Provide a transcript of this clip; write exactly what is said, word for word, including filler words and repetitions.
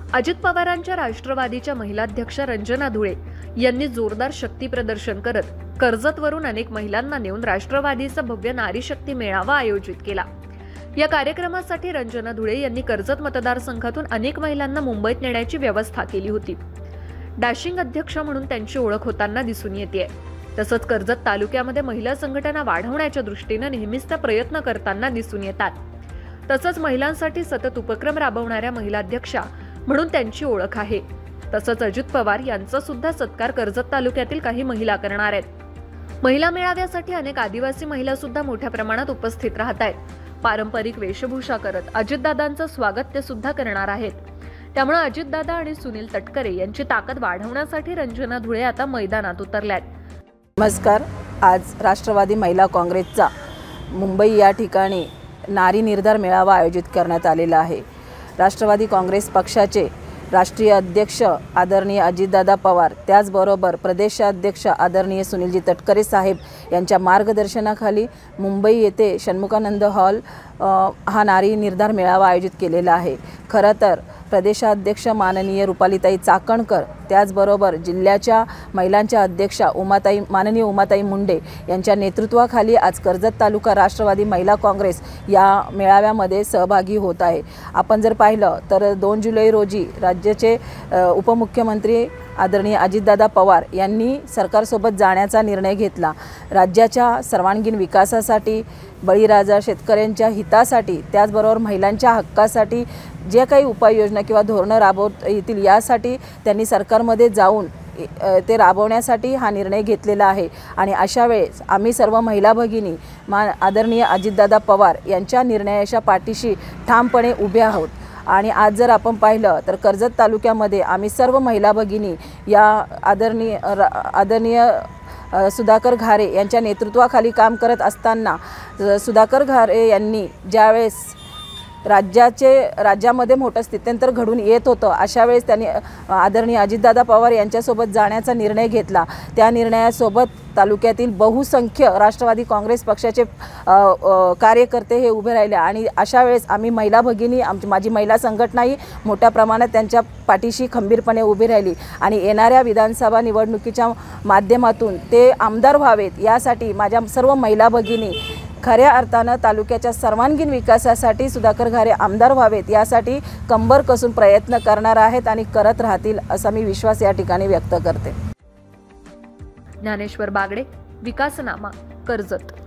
अजित पवारांच्या राष्ट्रवादीच्या महिलाध्यक्ष रंजना धुळे यांनी जोरदार शक्ती प्रदर्शन करत कर्जतवरून अनेक महिलांना नेऊन राष्ट्रवादीचा भव्य नारी शक्ती मेळावा आयोजित केला। या कार्यक्रमासाठी रंजना धुळे यांनी कर्जत मतदारसंघातून अनेक महिलांना मुंबईत नेण्याची व्यवस्था केली होती। डॅशिंग अध्यक्ष म्हणून त्यांची ओळख होताना दिसून येते। तसंच कर्जत तालुक्यामध्ये महिला संघटना वाढवण्याच्या दृष्टीने नेहमीच त्या प्रयत्न करताना दिसून येतात। तसंच महिलांसाठी सतत उपक्रम राबवणाऱ्या महिलाध्यक्षा म्हणून त्यांची ओळख आहे। तसंच अजित पवार यांचा सुद्धा सत्कार कर्जत तालुक्यातील काही महिला करणार आहेत। महिला मेळाव्यासाठी अनेक आदिवासी महिला सुद्धा मोठ्या प्रमाणात उपस्थित राहत आहेत। पारंपरिक वेशभूषा करत अजितदादांचं स्वागत ते सुद्धा करणार आहेत। त्यामुळे अजितदादा आणि सुनील तटकरे यांची ताकद वाढवण्यासाठी रंजना धुळे आता मैदानात उतरल्यात। नमस्कार। आज राष्ट्रवादी महिला काँग्रेसचा मुंबई या ठिकाणी नारी निर्धार मेळावा आयोजित करण्यात आलेला आहे। राष्ट्रवादी काँग्रेस पक्षाचे राष्ट्रीय अध्यक्ष आदरणीय अजितदादा पवार, त्याचबरोबर प्रदेशाध्यक्ष आदरणीय सुनीलजी तटकरे साहेब यांच्या मार्गदर्शनाखाली मुंबई येथे षण्मुखानंद हॉल हा नारी निर्धार मेळावा आयोजित केलेला आहे। खरं तर प्रदेशाध्यक्ष माननीय रुपालीताई चाकणकर, त्याचबरोबर जिल्ह्याच्या महिलांच्या अध्यक्षा उमाताई माननीय उमाताई मुंडे यांच्या नेतृत्वाखाली आज कर्जत तालुका राष्ट्रवादी महिला काँग्रेस या मेळाव्यामध्ये सहभागी होत आहे। आपण जर पाहिलं तर दोन जुलै रोजी राज्याचे उपमुख्यमंत्री आदरणीय अजितदादा पवार यांनी सरकारसोबत जाण्याचा निर्णय घेतला। राज्याच्या सर्वांगीण विकासासाठी, बळीराजा शेतकऱ्यांच्या हितासाठी, त्याचबरोबर महिलांच्या हक्कासाठी जे काही उपाययोजना किंवा धोरणं राबवता येतील यासाठी त्यांनी सरकारमध्ये जाऊन ते राबवण्यासाठी हा निर्णय घेतलेला आहे। आणि अशा वेळेस आम्ही सर्व महिला भगिनी मा आदरणीय अजितदादा पवार यांच्या निर्णयाच्या पाठीशी ठामपणे उभे आहोत। आणि आज जर आपण पाहिलं तर कर्जत तालुक्यामध्ये आम्ही सर्व महिला भगिनी या आदरणीय आदरणीय सुधाकर घारे यांच्या नेतृत्वाखाली काम करत असताना सुधाकर घारे यांनी ज्यावेळेस राज्याचे राज्यामध्ये मोठं स्थित्यंतर घडून येत होतं, अशा वेळेस त्यांनी आदरणीय अजितदादा पवार यांच्यासोबत जाण्याचा निर्णय घेतला। त्या निर्णयासोबत तालुक्यातील बहुसंख्य राष्ट्रवादी काँग्रेस पक्षाचे कार्यकर्ते हे उभे राहिले आणि अशा वेळेस आम्ही महिला भगिनी आमची माझी महिला संघटनाही मोठ्या प्रमाणात त्यांच्या पाठीशी खंबीरपणे उभी राहिली आणि येणाऱ्या विधानसभा निवडणुकीच्या माध्यमातून ते आमदार व्हावेत यासाठी माझ्या सर्व महिला भगिनी खऱ्या अर्थानं तालुक्याच्या सर्वांगीण विकासासाठी सुधाकर घारे आमदार व्हावेत यासाठी कंबर कसून प्रयत्न करणार आहेत आणि करत राहतील असा मी विश्वास या ठिकाणी व्यक्त करते। ज्ञानेश्वर बागडे, विकासनामा, कर्जत।